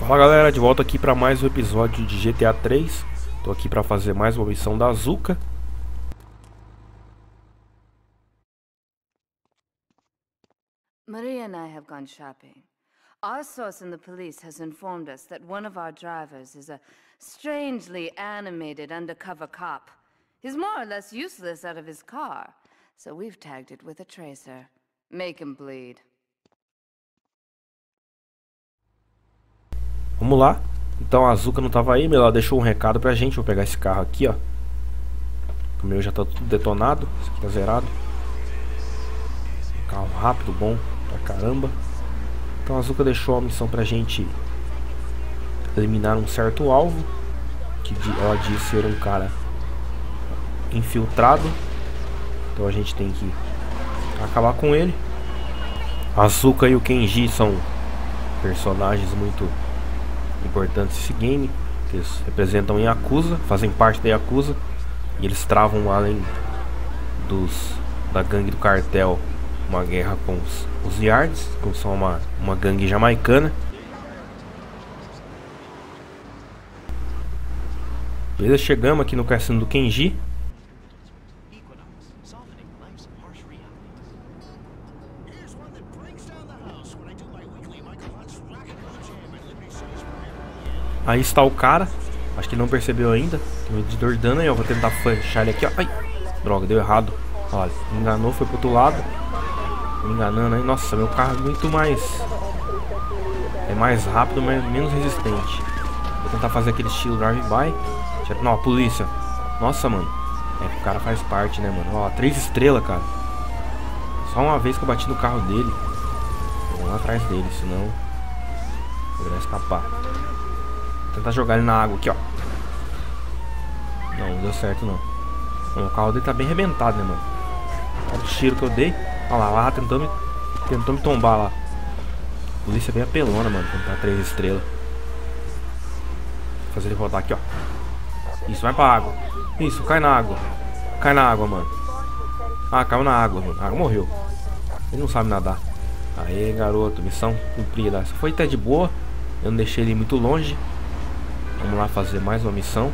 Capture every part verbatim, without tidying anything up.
Fala galera, de volta aqui para mais um episódio de G T A três. Tô aqui para fazer mais uma missão da Azuka. Maria and I have gone shopping. Our source in the police has informed us that one of our drivers is a strangely animated undercover cop. He's more or less useless out of his car, so we've tagged it with a tracer. Make him bleed. Vamos lá. Então a Azuka não tava aí, mas ela deixou um recado pra gente. Vou pegar esse carro aqui, ó. O meu já tá tudo detonado. Esse aqui tá zerado. Carro rápido, bom pra caramba. Então a Azuka deixou a missão pra gente eliminar um certo alvo, que ela disse ser um cara infiltrado. Então a gente tem que acabar com ele. A Azuka e o Kenji são personagens muito importantes desse game, que eles representam Yakuza, fazem parte da Yakuza, e eles travam, além dos da gangue do cartel, uma guerra com os, os Yards, que são uma, uma gangue jamaicana. Beleza, chegamos aqui no cassino do Kenji. Aí está o cara. Acho que ele não percebeu ainda. Tem um medidor de dano aí, ó. Vou tentar fechar ele aqui, ó. Ai, droga, deu errado. Olha, me enganou, foi pro outro lado. Me enganando aí. Nossa, meu carro é muito mais... é mais rápido, mas menos resistente. Vou tentar fazer aquele estilo drive-by. Não, a polícia. Nossa, mano. É, o cara faz parte, né, mano. Ó, três estrelas, cara. Só uma vez que eu bati no carro dele. Vou lá atrás dele, senão poderá escapar. Vou tentar jogar ele na água aqui, ó. Não, não deu certo não. Bom, o carro dele tá bem arrebentado, né, mano. Olha o tiro que eu dei. Olha lá, lá tentou me, tentou me tombar lá. A polícia é bem apelona, mano. Tentar três estrelas. Vou fazer ele rodar aqui, ó. Isso, vai pra água. Isso, cai na água. Cai na água, mano. Ah, caiu na água, mano. A água morreu. Ele não sabe nadar. Aê, garoto. Missão cumprida. Essa foi até de boa. Eu não deixei ele muito longe. Vamos lá fazer mais uma missão.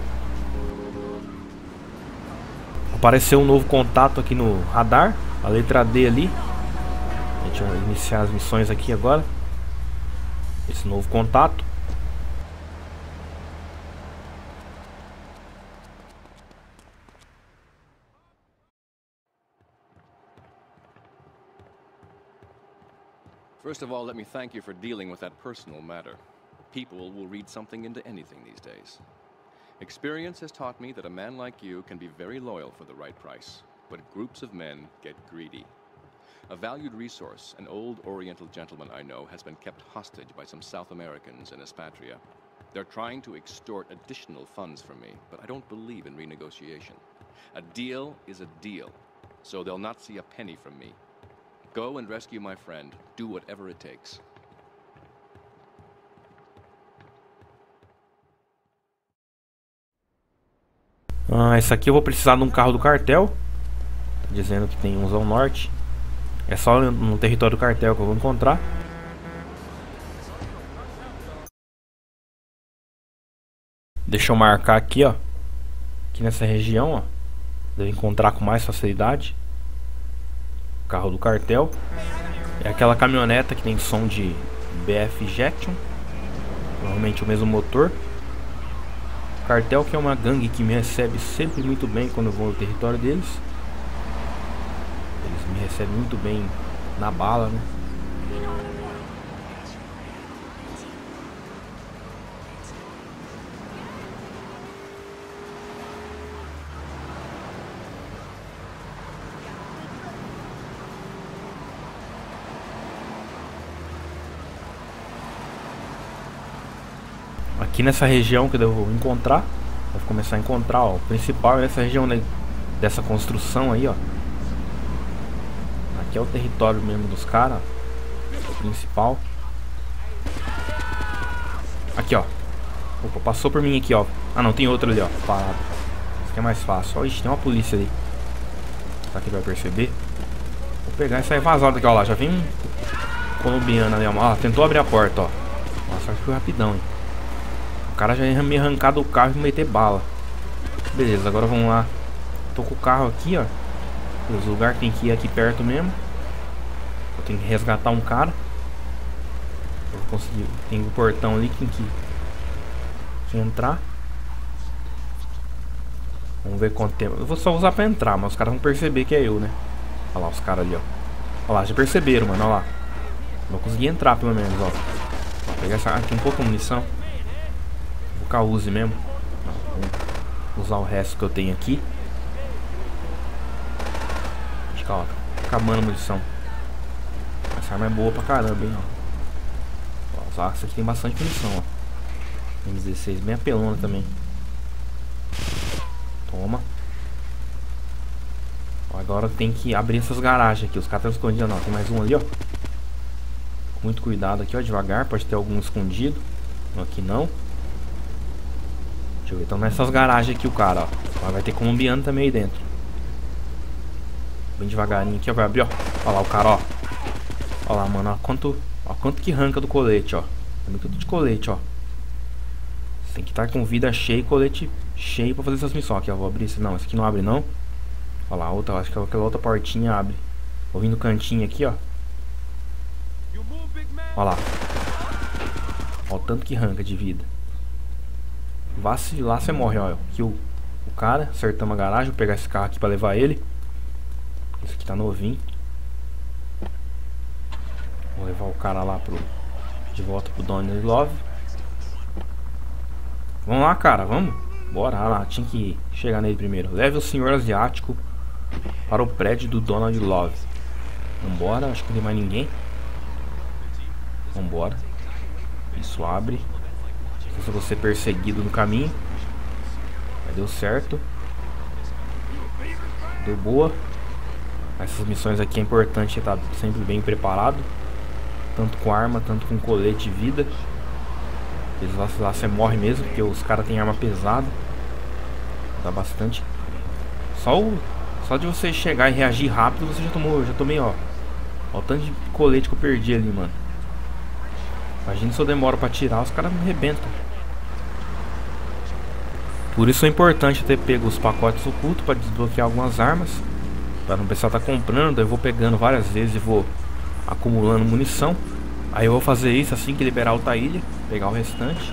Apareceu um novo contato aqui no radar. A letra D ali. A gente vai iniciar as missões aqui agora. Esse novo contato. First of all, let me thank you for dealing with that personal matter. People will read something into anything these days. Experience has taught me that a man like you can be very loyal for the right price, but groups of men get greedy. A valued resource, an old Oriental gentleman I know, has been kept hostage by some South Americans in Espatria. They're trying to extort additional funds from me, but I don't believe in renegotiation. A deal is a deal, so they'll not see a penny from me. Go and rescue my friend. Do whatever it takes. Ah, esse aqui eu vou precisar de um carro do cartel. Tá dizendo que tem uns ao norte. É só no território do cartel que eu vou encontrar. Deixa eu marcar aqui, ó. Aqui nessa região, ó. Devo encontrar com mais facilidade. Carro do cartel. É aquela caminhoneta que tem som de B F Injection. Provavelmente o mesmo motor. Cartel, que é uma gangue que me recebe sempre muito bem quando eu vou no território deles. Eles me recebem muito bem na bala, né? Aqui nessa região que eu devo encontrar, vou começar a encontrar, ó, o principal é nessa região, né, dessa construção aí, ó. Aqui é o território mesmo dos caras, o principal. Aqui, ó. Opa, passou por mim aqui, ó. Ah, não, tem outro ali, ó, parado. Isso aqui é mais fácil. Ó, ixi, tem uma polícia ali. Será que ele vai perceber? Vou pegar e sair vazado aqui, ó lá. Já vem um colombiano ali, ó. Ah, tentou abrir a porta, ó. Nossa, acho que foi rapidão, hein. cara já ia me arrancar do carro e me meter bala. Beleza, agora vamos lá. Tô com o carro aqui, ó. Os lugares tem que ir aqui perto mesmo. Eu tenho que resgatar um cara. Eu consegui. Tem um portão ali que tem que, que entrar. Vamos ver quanto tempo. Eu vou só usar pra entrar, mas os caras vão perceber que é eu, né? Olha lá os caras ali, ó. Olha lá, já perceberam, mano. Olha lá. Vou conseguir entrar pelo menos, ó. Vou pegar essa. Ah, tem um pouco de munição. Vou ficar use mesmo. Vou usar o resto que eu tenho aqui. Acho que, ó, tá acabando a munição. Essa arma é boa pra caramba, hein, ó. Ó, essa aqui tem bastante munição, ó. M dezesseis, bem apelona também. Toma. Ó, agora tem que abrir essas garagens aqui. Os caras estão escondidos, não. Tem mais um ali, ó. Com muito cuidado aqui, ó. Devagar. Pode ter algum escondido. Aqui não. Deixa eu ver. Então nessas garagens aqui o cara, ó. Vai ter colombiano também aí dentro. Bem devagarinho aqui, ó. Vai abrir, ó. Olha lá o cara, ó. Olha lá, mano. Ó quanto, ó, quanto que arranca do colete, ó. Também tudo de colete, ó. Tem que estar com vida cheia e colete cheio pra fazer essas missões. Aqui, ó. Vou abrir esse. Não, esse aqui não abre, não. Olha lá, outra. Acho que aquela outra portinha abre. Vou vir no cantinho aqui, ó. Olha lá. Olha o tanto que arranca de vida. Vacilar, você morre, ó. Aqui o, o cara. Acertamos a garagem. Vou pegar esse carro aqui pra levar ele. Esse aqui tá novinho. Vou levar o cara lá pro, de volta pro Donald Love. Vamos lá, cara, vamos. Bora lá, tinha que chegar nele primeiro. Leve o senhor asiático para o prédio do Donald Love. Vambora, acho que não tem mais ninguém. Vambora. Isso abre. Se eu vou ser perseguido no caminho. Mas deu certo. Deu boa. Essas missões aqui é importante estar sempre bem preparado. Tanto com arma, tanto com colete de vida. Eles lá, lá você morre mesmo, porque os caras têm arma pesada. Dá bastante. Só o, só de você chegar e reagir rápido, você já tomou, já tomei, ó. Ó o tanto de colete que eu perdi ali, mano. Imagina se eu demoro pra tirar, os caras me arrebentam. Por isso é importante ter pego os pacotes ocultos para desbloquear algumas armas. Para não precisar estar comprando, eu vou pegando várias vezes e vou acumulando munição. Aí eu vou fazer isso assim que liberar outra ilha. Pegar o restante.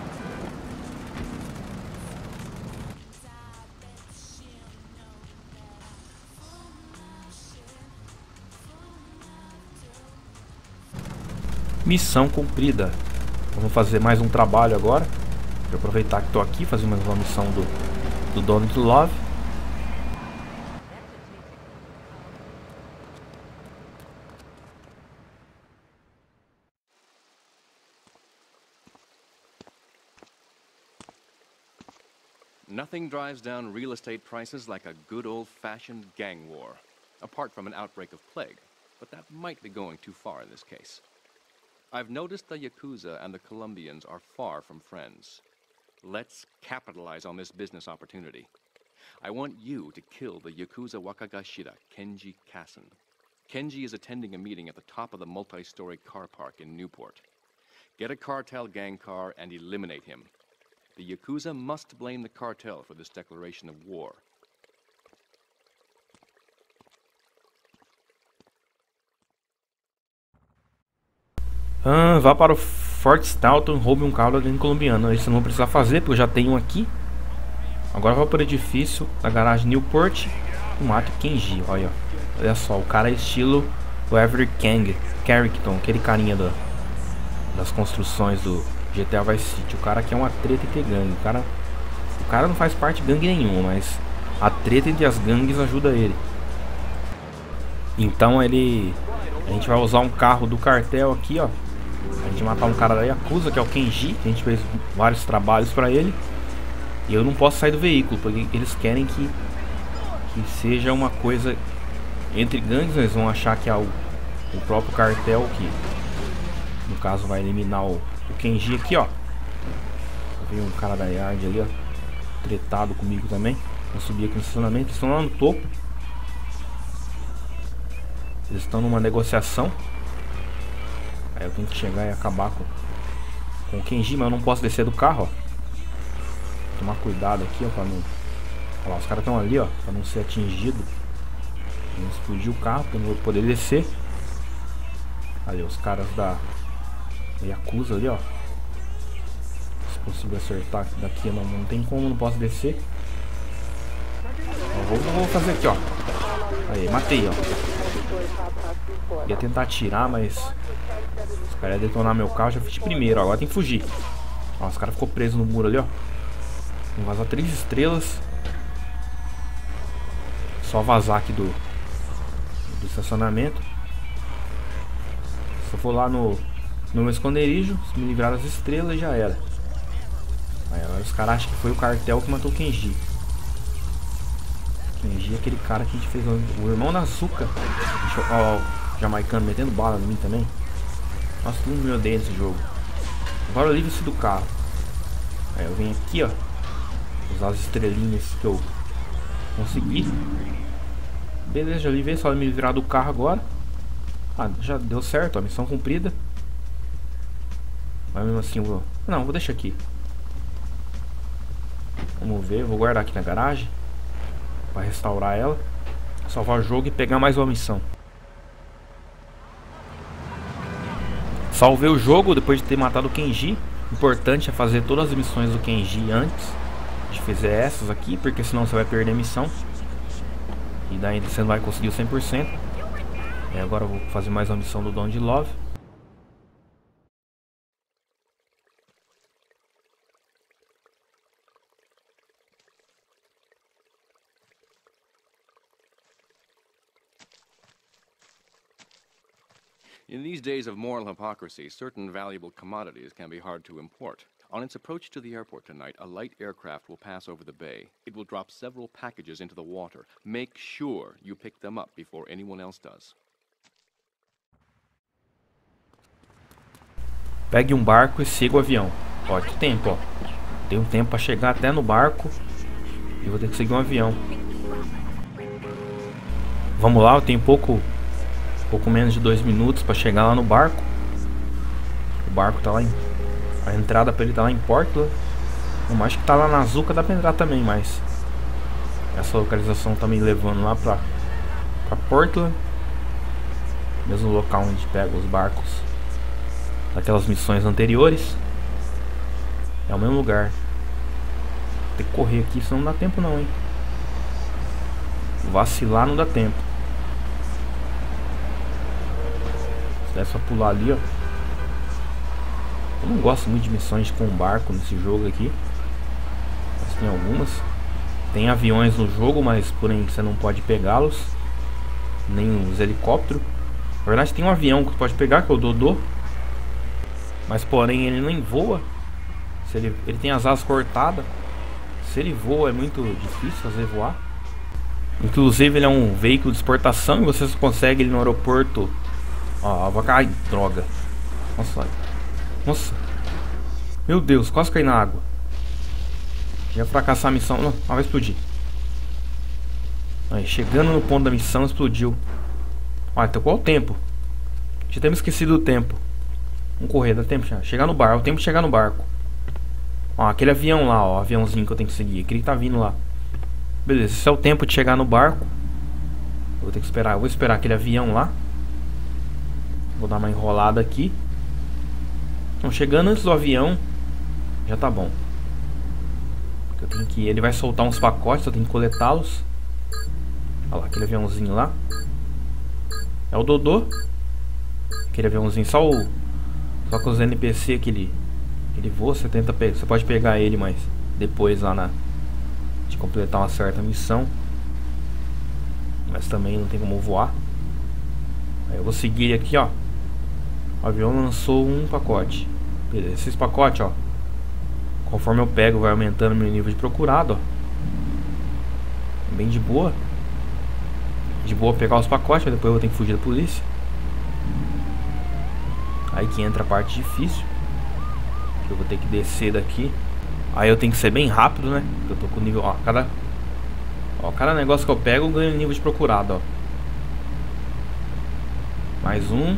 Missão cumprida. Vamos fazer mais um trabalho agora. Vou aproveitar que estou aqui, fazer mais uma missão do, do Donald Love. Nothing drives down real estate prices like a good old-fashioned gang war, apart from an outbreak of plague, but that might be going too far in this case. I've noticed the Yakuza and the Colombians are far from friends. Let's capitalize on this business opportunity. I want you to kill the Yakuza Wakagashira, Kenji Kassen. Kenji is attending a meeting at the top of the multi-story car park in Newport. Get a cartel gang car and eliminate him. The Yakuza must blame the cartel for this declaration of war. Ah, vá para o Fort Staunton, roube um carro da gangue colombiana. Isso eu não vou precisar fazer, porque eu já tenho um aqui. Agora vou para o edifício da garagem Newport e mato Kenji. Olha, olha só, o cara é estilo o Everett Kang, Carrington, aquele carinha da, das construções do G T A Vice City. O cara aqui é uma treta entre gangue. O cara, o cara não faz parte de gangue nenhuma, mas a treta entre as gangues ajuda ele. Então ele, a gente vai usar um carro do cartel aqui, ó. A gente matar um cara da Yakuza, que é o Kenji. A gente fez vários trabalhos pra ele. E eu não posso sair do veículo, porque eles querem que, que seja uma coisa entre gangues. Eles vão achar que é o, o próprio cartel que, no caso, vai eliminar o, o Kenji aqui, ó. Veio um cara da Yard ali, ó, tretado comigo também. Vou subir aqui no estacionamento. Eles estão lá no topo. Eles estão numa negociação. Aí eu tenho que chegar e acabar com, com o Kenji, mas eu não posso descer do carro, ó. tomar cuidado aqui, ó, pra não... Olha lá, os caras estão ali, ó, pra não ser atingido. Não explodir o carro, pra eu não vou poder descer. Ali, os caras da Yakuza ali, ó. Se consigo acertar daqui, não, não tem como, não posso descer. Ó, vou, vou fazer aqui, ó. Aí, matei, ó. Ia tentar atirar, mas os caras iam detonar meu carro, já fiz de primeiro, ó. Agora tem que fugir. Ó, os caras ficou presos no muro ali, ó. Vou vazar três estrelas. Só vazar aqui do, do estacionamento. Se eu for lá no, no meu esconderijo, se me livrar das estrelas, já era. Aí agora os caras acham que foi o cartel que matou o Kenji. Kenji é aquele cara que a gente fez, o irmão da Asuka. Ó, o jamaicano metendo bala em mim também. Nossa, todo mundo me odeia nesse jogo. Agora livre-se do carro. Aí eu venho aqui, ó. Usar as estrelinhas que eu consegui. Beleza, já livrei, só me livrar do carro agora. Ah, já deu certo, a missão cumprida. Mas mesmo assim eu vou... Não, vou deixar aqui. Vamos ver, vou guardar aqui na garagem para restaurar ela, salvar o jogo e pegar mais uma missão. Salvei o jogo depois de ter matado o Kenji. Importante é fazer todas as missões do Kenji antes de fazer essas aqui, porque senão você vai perder a missão. E daí você não vai conseguir o cem por cento. E agora eu vou fazer mais uma missão do Donde Love. In these days of moral hypocrisy, certain valuable commodities can be hard to import. On its approach to the airport tonight, a light aircraft will pass over the bay. It will drop several packages into the water. Make sure you pick them up before anyone else does. Pegue um barco e siga o avião. Ó, que tempo, ó. Tem um tempo para chegar até no barco. E vou ter que seguir um avião. Vamos lá, eu tenho pouco... Pouco menos de dois minutos para chegar lá no barco. O barco tá lá em... A entrada para ele tá lá em Portland. Eu acho que tá lá na Azuka, dá pra entrar também, mas... Essa localização tá me levando lá pra... Pra Portland. Mesmo local onde pega os barcos daquelas missões anteriores. É o mesmo lugar. Tem que correr aqui, senão não dá tempo não, hein. Vacilar não dá tempo. É só pular ali, ó. Eu não gosto muito de missões com barco nesse jogo aqui. Mas tem algumas. Tem aviões no jogo, mas porém você não pode pegá-los. Nem os helicópteros. Na verdade tem um avião que você pode pegar, que é o Dodô. Mas porém ele nem voa. Se ele, ele tem as asas cortadas. Se ele voa é muito difícil fazer voar. Inclusive ele é um veículo de exportação e você só consegue ele no aeroporto. Ó, vai cair, droga. Nossa, nossa. Meu Deus, quase caí na água. Ia fracassar a missão. Não, vai explodir. Aí, chegando no ponto da missão, explodiu. Olha, tá qual o tempo? Já temos esquecido o tempo. Vamos correr, dá tempo de chegar no barco. É o tempo de chegar no barco. Ó, aquele avião lá, ó. Aviãozinho que eu tenho que seguir. Aquele que tá vindo lá. Beleza, esse é o tempo de chegar no barco. Eu vou ter que esperar. Eu vou esperar aquele avião lá. Vou dar uma enrolada aqui. Então, chegando antes do avião, já tá bom. Eu tenho que, ele vai soltar uns pacotes, eu tenho que coletá-los. Olha lá, aquele aviãozinho lá. É o Dodô. Aquele aviãozinho, só o, só com os N P C que ele, que ele voa. Você tenta pegar, você pode pegar ele, mas depois lá na de completar uma certa missão. Mas também não tem como voar. Aí eu vou seguir aqui, ó. O avião lançou um pacote. Beleza, esses pacotes, ó, conforme eu pego, vai aumentando meu nível de procurado, ó. Bem de boa. De boa pegar os pacotes, depois eu vou ter que fugir da polícia. Aí que entra a parte difícil. Eu vou ter que descer daqui. Aí eu tenho que ser bem rápido, né? Porque eu tô com nível, ó, cada Ó, cada negócio que eu pego eu ganho nível de procurado, ó. Mais um.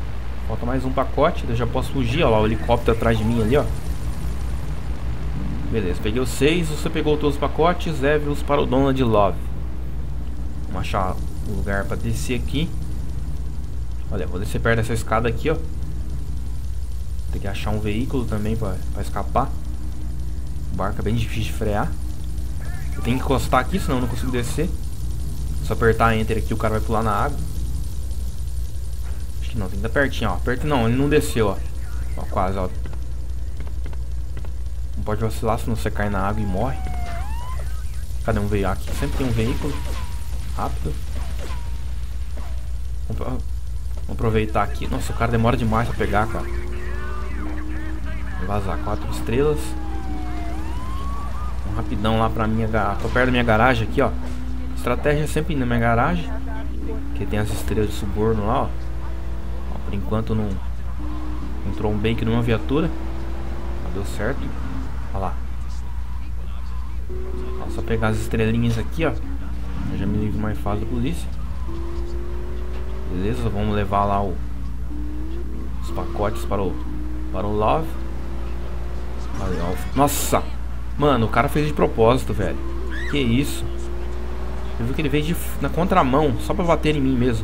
Falta mais um pacote, eu já posso fugir, ó lá, o helicóptero atrás de mim ali, ó. Beleza, peguei os seis. Você pegou todos os pacotes. Leve-os para o Donald Love. Vamos achar um lugar para descer aqui. Olha, vou descer perto dessa escada aqui, ó. Tem que achar um veículo também para escapar. O barco é bem difícil de frear. Eu tenho que encostar aqui, senão eu não consigo descer. Só apertar Enter aqui, o cara vai pular na água. Acho que não, tem que estar pertinho, ó. Perto não, ele não desceu, ó. Ó, quase, ó. Não pode vacilar, senão você cai na água e morre. Cadê um veículo? Aqui sempre tem um veículo. Rápido. Vamos aproveitar aqui. Nossa, o cara demora demais pra pegar, cara. Vou vazar. Quatro estrelas. Vamos rapidão lá pra minha garagem. Tô perto da minha garagem aqui, ó. Estratégia é sempre ir na minha garagem. Que tem as estrelas de suborno lá, ó. Ó, por enquanto não entrou um bake numa viatura. Mas deu certo. Olha lá. Ó, só pegar as estrelinhas aqui, ó. Eu já me livro mais fácil da polícia. Beleza, vamos levar lá o, os pacotes para o, para o Love. Olha, ó. Nossa! Mano, o cara fez de propósito, velho. Que isso? Eu vi que ele veio de, na contramão, só pra bater em mim mesmo.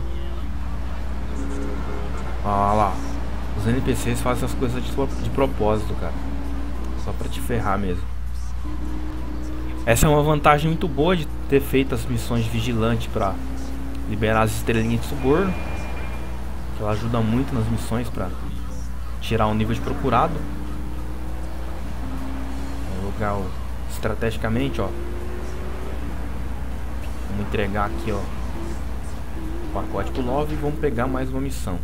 Olha lá. Os N P Cs fazem essas coisas de, de propósito, cara. Só pra te ferrar mesmo. Essa é uma vantagem muito boa de ter feito as missões de vigilante pra liberar as estrelinhas de suborno. Que ela ajuda muito nas missões pra tirar o nível de procurado. Vou jogar o, estrategicamente, ó. Vamos entregar aqui, ó, o pacote pro Love e vamos pegar mais uma missão.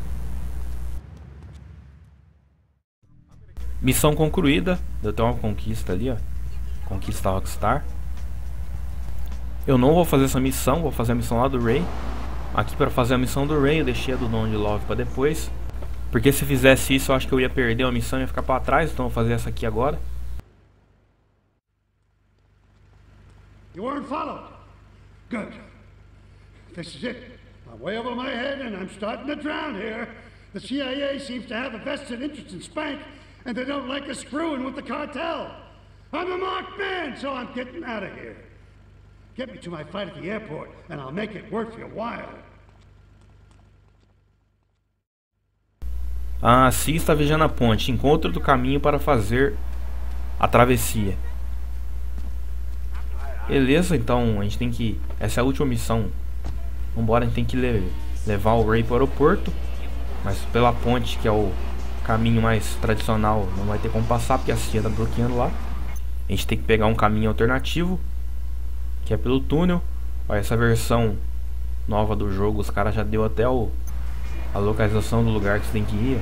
Missão concluída. Deu até uma conquista ali, ó. Conquista Rockstar. Eu não vou fazer essa missão, vou fazer a missão lá do Ray. Aqui para fazer a missão do Ray eu deixei a do Donald Love para depois. Porque se fizesse isso eu acho que eu ia perder a missão e ia ficar para trás. Então eu vou fazer essa aqui agora. You weren't followed. Good. This is it. I'm way over my head and I'm starting to drown here. The C I A seems to have a vested interest in Spank and they don't like us screwing with the cartel. I'm a marked man, so I'm getting out of here. Get me to my flight at the airport and I'll make it worth your while. Ah, sim, está vigiando a ponte. Encontro do caminho para fazer a travessia. Beleza, então a gente tem que... Essa é a última missão. Vambora, a gente tem que le levar o Ray para o aeroporto. Mas pela ponte, que é o caminho mais tradicional, não vai ter como passar, porque a C I A tá bloqueando lá. A gente tem que pegar um caminho alternativo, que é pelo túnel. Olha, essa versão nova do jogo, os caras já deu até o, a localização do lugar que você tem que ir.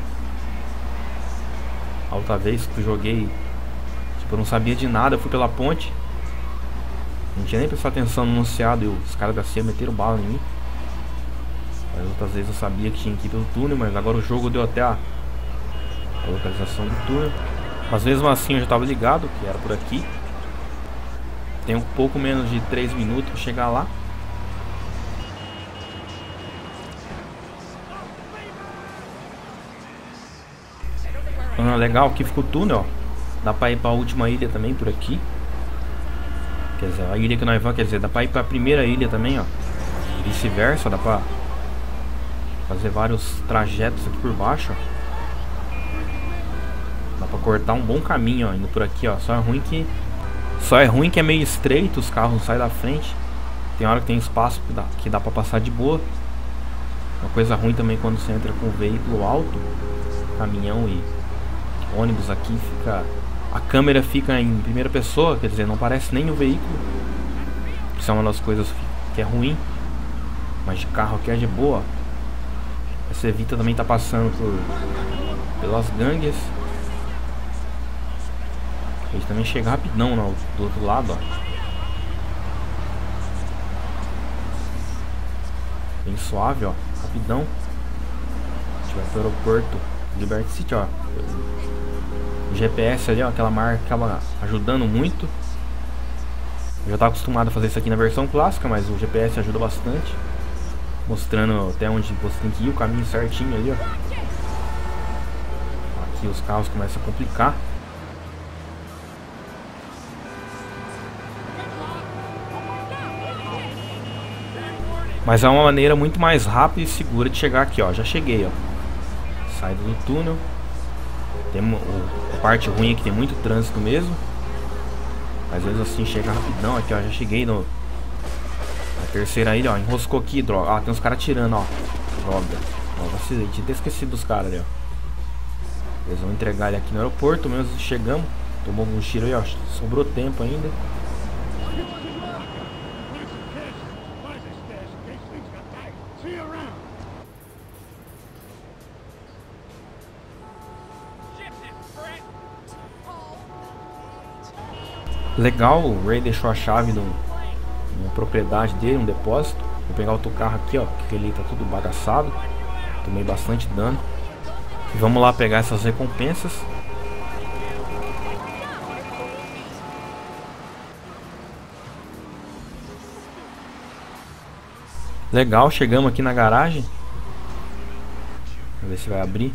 A outra vez que eu joguei, tipo, eu não sabia de nada, eu fui pela ponte. Não tinha nem prestado atenção no anunciado e os caras da C I A meteram bala em mim. As outras vezes eu sabia que tinha que ir pelo túnel, mas agora o jogo deu até a, a localização do túnel. Mas mesmo assim eu já estava ligado que era por aqui. Tem um pouco menos de três minutos para chegar lá. Ah, legal, aqui fica o túnel, ó. Dá pra ir pra última ilha também por aqui. Quer dizer, a ilha que nós vamos, quer dizer, dá pra ir pra primeira ilha também, ó. E vice-versa, dá pra fazer vários trajetos aqui por baixo, ó. Dá pra cortar um bom caminho, ó, indo por aqui, ó. Só é ruim que... Só é ruim que é meio estreito, os carros não saem da frente. Tem hora que tem espaço que dá, que dá pra passar de boa. Uma coisa ruim também quando você entra com um veículo alto, caminhão e ônibus aqui, fica... A câmera fica em primeira pessoa, quer dizer, não parece nem o veículo. Isso é uma das coisas que é ruim. Mas de carro aqui é de boa. Essa Evita também tá passando por pelas gangues. Ele também chega rapidão no, do outro lado, ó. Bem suave, ó. Rapidão. A gente vai pro aeroporto Liberty City, ó. O G P S ali, ó, aquela marca acaba ajudando muito. Eu já tava acostumado a fazer isso aqui na versão clássica, mas o G P S ajuda bastante, mostrando até onde você tem que ir, o caminho certinho ali, ó. Aqui os carros começam a complicar. Mas é uma maneira muito mais rápida e segura de chegar aqui, ó. Já cheguei, ó. Saída do túnel. Tem uma, a parte ruim é que tem muito trânsito mesmo. Às vezes assim chega rapidão aqui, ó. Já cheguei no na terceira ilha, ó. Enroscou aqui, droga. Ah, tem uns caras tirando, ó. Droga. Ó, vacilei. Tinha até esquecido dos caras ali, ó. Eles vão entregar ele aqui no aeroporto, mesmo chegamos. Tomou algum tiro aí, ó. Sobrou tempo ainda. Legal, o Ray deixou a chave no, numa propriedade dele, um depósito. Vou pegar outro carro aqui, ó, porque ele tá tudo bagaçado. Tomei bastante dano. E vamos lá pegar essas recompensas. Legal, chegamos aqui na garagem. Vamos ver se vai abrir.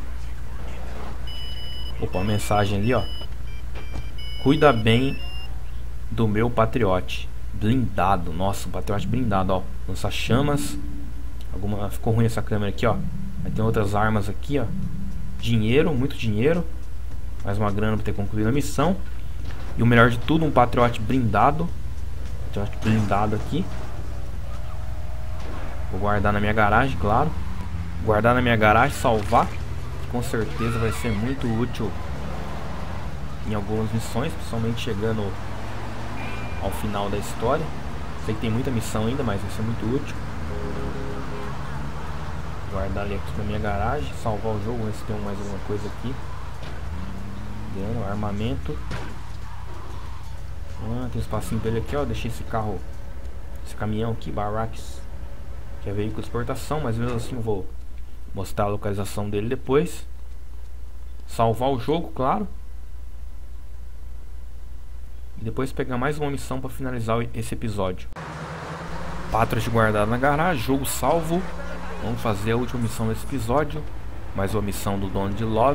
Opa, uma mensagem ali, ó. Cuida bem do meu patriote blindado. Nossa, um patriote blindado, ó. Lança-chamas. Alguma... Ficou ruim essa câmera aqui, ó. Aí tem outras armas aqui, ó. Dinheiro, muito dinheiro. Mais uma grana pra ter concluído a missão. E o melhor de tudo, um patriote blindado. Patriote blindado aqui. Vou guardar na minha garagem, claro. Guardar na minha garagem, salvar. Com certeza vai ser muito útil em algumas missões, principalmente chegando ao final da história. Sei que tem muita missão ainda, mas vai ser muito útil. Guardar ali aqui na minha garagem, salvar o jogo, ver se tem mais alguma coisa aqui. Dano, armamento. Ah, tem um espacinho pra ele aqui, ó. Deixei esse carro, esse caminhão aqui, Barracks, que é veículo de exportação, mas mesmo assim eu vou mostrar a localização dele depois. Salvar o jogo, claro. E depois pegar mais uma missão para finalizar esse episódio. Patriot guardado na garagem, jogo salvo. Vamos fazer a última missão desse episódio. Mais uma missão do Donald Love.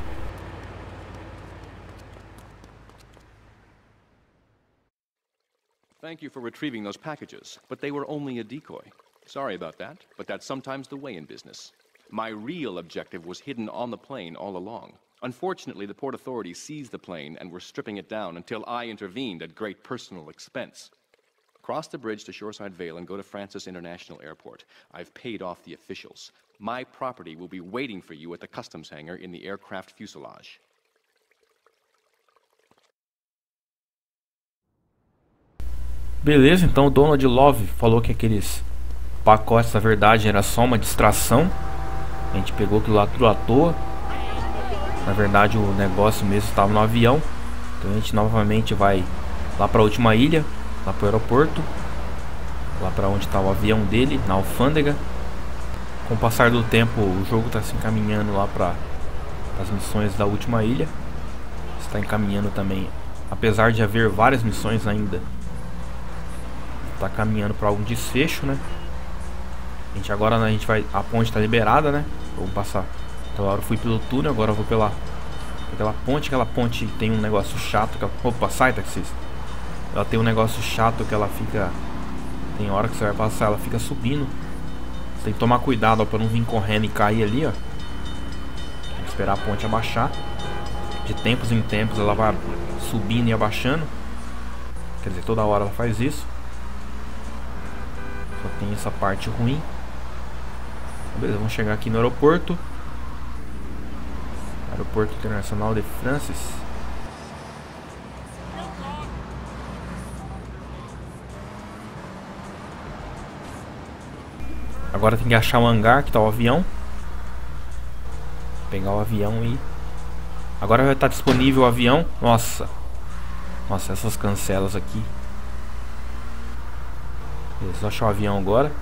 Thank you for retrieving those packages, but they were only a decoy. Sorry about that, but that's sometimes the way in business. My real objective was hidden on the plane all along. Unfortunately, the port authorities seized the plane and were stripping it down until I intervened at great personal expense. Cross the bridge to Shoreside Vale and go to Francis International Airport. I've paid off the officials. My property will be waiting for you at the customs hangar in the aircraft fuselage. Beleza, então o Donald Love falou que aqueles pacotes, na verdade, era só uma distração. A gente pegou aquilo lá tudo à toa. Na verdade, o negócio mesmo estava no avião. Então a gente novamente vai lá para a última ilha, lá para o aeroporto, lá para onde está o avião dele, na alfândega. Com o passar do tempo, o jogo está se encaminhando lá para as missões da última ilha. Está encaminhando também, apesar de haver várias missões ainda, está caminhando para algum desfecho, né? A gente agora a gente vai, a ponte está liberada, né? Vamos passar. Então agora eu fui pelo túnel, agora eu vou pela aquela ponte, aquela ponte tem um negócio chato que ela, opa, sai, taxista. Ela tem um negócio chato que ela fica, tem hora que você vai passar, ela fica subindo. Você tem que tomar cuidado, ó, para não vir correndo e cair ali, ó. Tem que esperar a ponte abaixar. De tempos em tempos ela vai subindo e abaixando. Quer dizer, toda hora ela faz isso. Só tem essa parte ruim. Beleza, vamos chegar aqui no aeroporto. Aeroporto Internacional de Francis. Agora tem que achar o hangar que tá o avião. Pegar o avião e... Agora vai estar disponível o avião. Nossa. Nossa, essas cancelas aqui. Beleza, só achar o avião agora.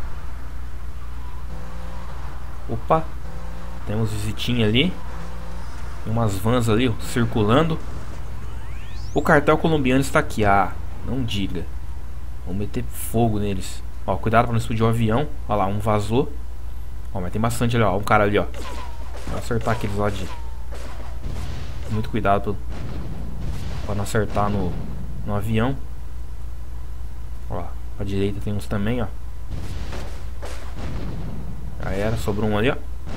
Opa. Temos visitinha ali. Tem umas vans ali, ó, circulando. O cartel colombiano está aqui. Ah, não diga. Vamos meter fogo neles. Ó, cuidado para não explodir o avião. Ó lá, um vazou. Ó, mas tem bastante ali, ó. Um cara ali, ó. Vou acertar aqueles lá de... Muito cuidado para não acertar no, no avião. Ó, à direita tem uns também, ó. Já era, sobrou um ali, ó.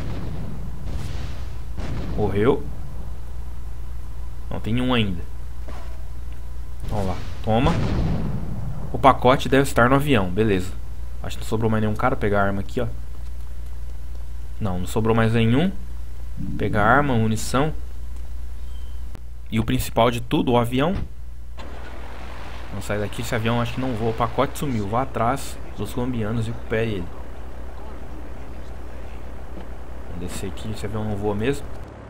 Morreu. Não, tem um ainda. Vamos lá, toma. O pacote deve estar no avião, beleza. Acho que não sobrou mais nenhum cara. Pegar a arma aqui, ó. Não, não sobrou mais nenhum. Pegar a arma, munição. E o principal de tudo, o avião. Vamos sair daqui, esse avião acho que não voa. O pacote sumiu, vá atrás dos colombianos e recupere ele. Vamos descer aqui, esse avião não voa mesmo.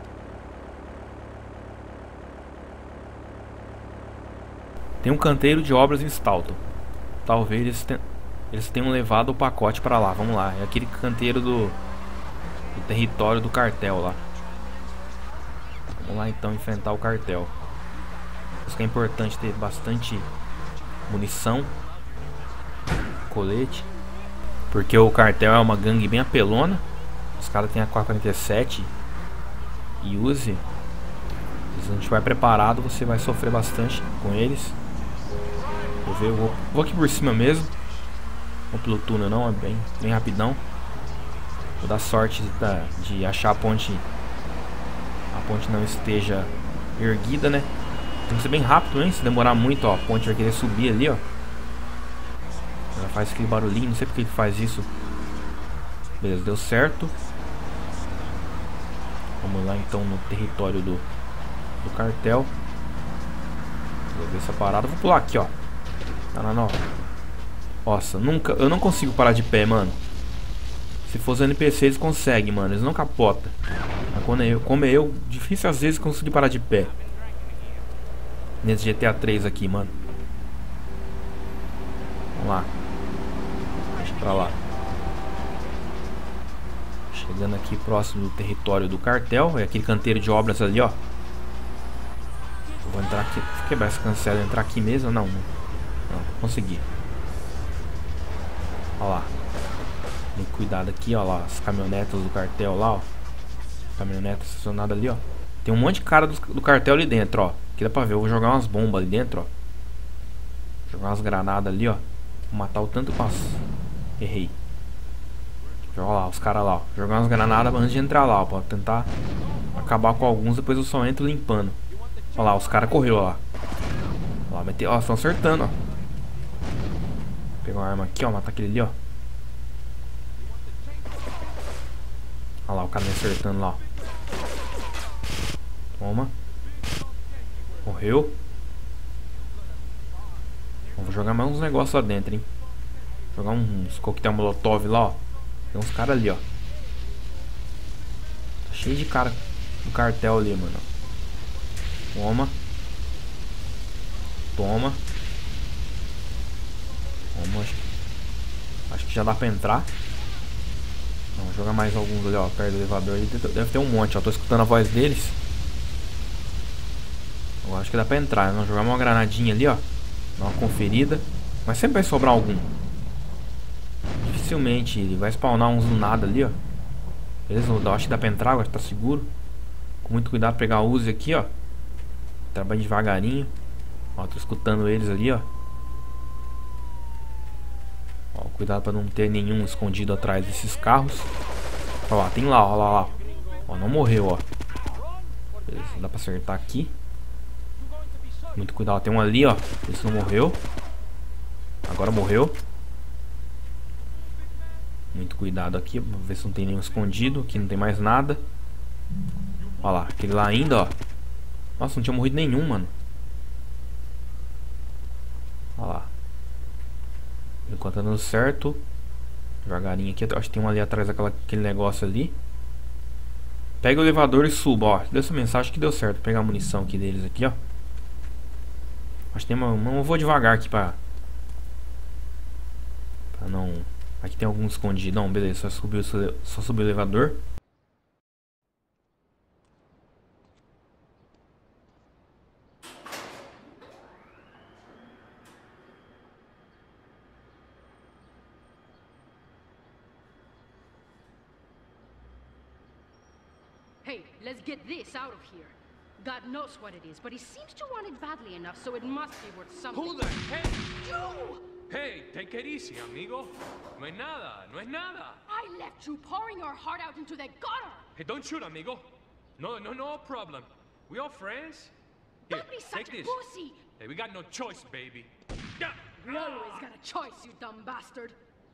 Tem um canteiro de obras em Staunton. Talvez eles, ten eles tenham levado o pacote pra lá. Vamos lá, é aquele canteiro do, do território do cartel lá. Vamos lá então enfrentar o cartel. Isso que é importante, ter bastante munição, colete, porque o cartel é uma gangue bem apelona. Os caras têm a quatro quarenta e sete e use. Se não estiver preparado, você vai sofrer bastante com eles. Vou ver, eu vou, vou aqui por cima mesmo. Não pelo túnel não, é bem, bem rapidão. Vou dar sorte de, tá, de achar a ponte. A ponte não esteja erguida, né? Tem que ser bem rápido, hein? Se demorar muito, ó, a ponte vai querer subir ali, ó. Ela faz aquele barulhinho, não sei porque ele faz isso. Beleza, deu certo. Vamos lá então no território do, do cartel. Vou ver essa parada. Vou pular aqui, ó. Não, não, não. Nossa, nunca. Eu não consigo parar de pé, mano. Se fosse N P C, eles conseguem, mano. Eles não capotam. Mas quando é eu, como é eu, difícil às vezes conseguir parar de pé. Nesse G T A três aqui, mano. Vamos lá. Deixa pra lá. Chegando aqui próximo do território do cartel. É aquele canteiro de obras ali, ó. Eu vou entrar aqui. Vou quebrar essa cancela e entrar aqui mesmo? Não, não. Não, consegui. Ó lá. Tem cuidado aqui, ó lá. As caminhonetas do cartel lá, ó. Caminhoneta estacionada ali, ó. Tem um monte de cara do, do cartel ali dentro, ó. Aqui dá pra ver. Eu vou jogar umas bombas ali dentro, ó. Jogar umas granadas ali, ó. Vou matar o tanto passo. Errei. Joga lá, os caras lá, ó. Jogar umas granadas antes de entrar lá, ó. Pra tentar acabar com alguns. Depois eu só entro limpando. Olha lá, os caras correu, ó. Ó lá, meteu, ó, estão acertando, ó. Vou pegar uma arma aqui, ó. Matar aquele ali, ó. Olha lá, o cara me acertando lá, ó. Toma. Morreu. Vou jogar mais uns negócios lá dentro, hein. Jogar uns coquetel molotov lá, ó. Tem uns caras ali, ó. Tá cheio de cara do cartel ali, mano. Toma. Toma. Toma. Acho que, acho que já dá pra entrar. Vamos jogar mais alguns ali, ó. Perto do elevador aí. Deve ter um monte, ó. Tô escutando a voz deles. Eu acho que dá pra entrar. Vamos jogar uma granadinha ali, ó. Dar uma conferida. Mas sempre vai sobrar algum. Dificilmente ele vai spawnar uns do nada ali, ó. Beleza? Eu acho que dá pra entrar, acho que tá seguro. Com muito cuidado, pegar o Uzi aqui, ó. Trabalha devagarinho. Ó, tô escutando eles ali, ó. Ó, cuidado pra não ter nenhum escondido atrás desses carros. Ó lá, tem lá, ó lá, lá. Ó, não morreu, ó. Beleza, dá pra acertar aqui. Muito cuidado, tem um ali, ó. Esse não morreu. Agora morreu. Muito cuidado aqui, vamos ver se não tem nenhum escondido. Aqui não tem mais nada. Olha lá, aquele lá ainda, ó. Nossa, não tinha morrido nenhum, mano. Olha lá. Enquanto tá dando certo. Devagarinho aqui, acho que tem um ali atrás daquele negócio ali. Pega o elevador e suba, ó. Deu essa mensagem que deu certo. Vou pegar a munição aqui deles aqui, ó. Acho que tem uma... Eu vou devagar aqui pra... Pra não... Aqui tem algum escondido. Não, beleza, só subiu, só subiu o elevador. Hey, let's get this out of here. God knows what it is, but he seems to want it badly enough, so it must be worth something. Who the heck? You! Hey, take it easy, amigo. No es nada, no es nada. I I left you pouring your heart out into that gutter. Hey, don't shoot, amigo. No, no, no problem. We all friends. Here, Don't be such take a this. pussy. Hey, we got no choice, baby. Yeah. We always got a choice, you dumb bastard.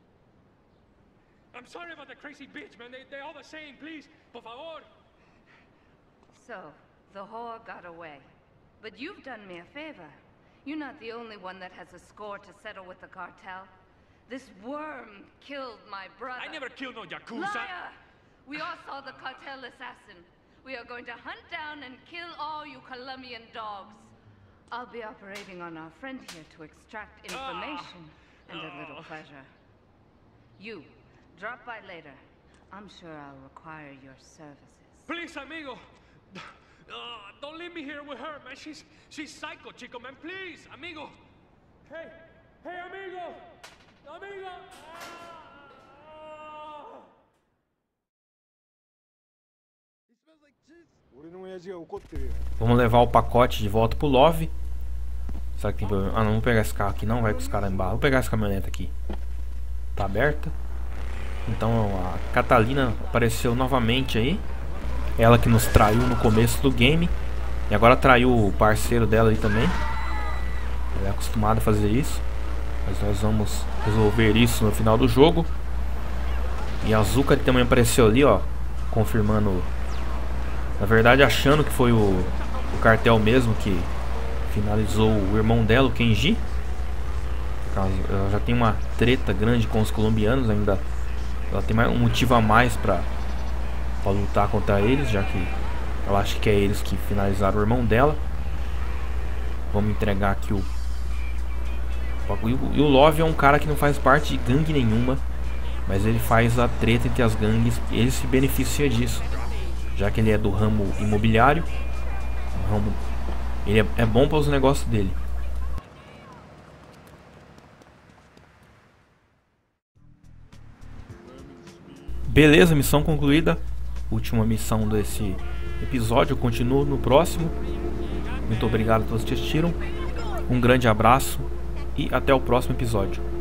I'm sorry about the crazy bitch, man. They, they're all the same. Please, por favor. So, the whore got away. But you've done me a favor. You're not the only one that has a score to settle with the cartel. This worm killed my brother. I never killed no Yakuza. Liar! We all saw the cartel assassin. We are going to hunt down and kill all you Colombian dogs. I'll be operating on our friend here to extract information Ah. and a little Oh. pleasure. You, drop by later. I'm sure I'll require your services. Please, amigo. Uh, don't leave me here with her, man. She's she's psycho, chico, man. Please, amigo. Hey, hey, amigo, amigo. Ah. Vamos levar o pacote de volta pro Love. Será que tem problema? Ah, não, vamos pegar esse carro aqui. Não vai com os caras embaixo. Vou pegar essa caminhonete aqui. Tá aberta. Então a Catalina apareceu novamente aí. Ela que nos traiu no começo do game. E agora traiu o parceiro dela aí também. Ela é acostumada a fazer isso. Mas nós vamos resolver isso no final do jogo. E a Zuka também apareceu ali, ó. Confirmando. Na verdade achando que foi o, o cartel mesmo que finalizou o irmão dela, o Kenji. Ela já tem uma treta grande com os colombianos ainda. Ela tem mais um motivo a mais pra, pra lutar contra eles, já que ela acha que é eles que finalizaram o irmão dela. Vamos entregar aqui o... E o Love é um cara que não faz parte de gangue nenhuma, mas ele faz a treta entre as gangues e ele se beneficia disso, já que ele é do ramo imobiliário. O ramo, ele é, é bom para os negócios dele. Beleza, missão concluída. Última missão desse episódio. Eu continuo no próximo. Muito obrigado a todos que assistiram. Um grande abraço e até o próximo episódio.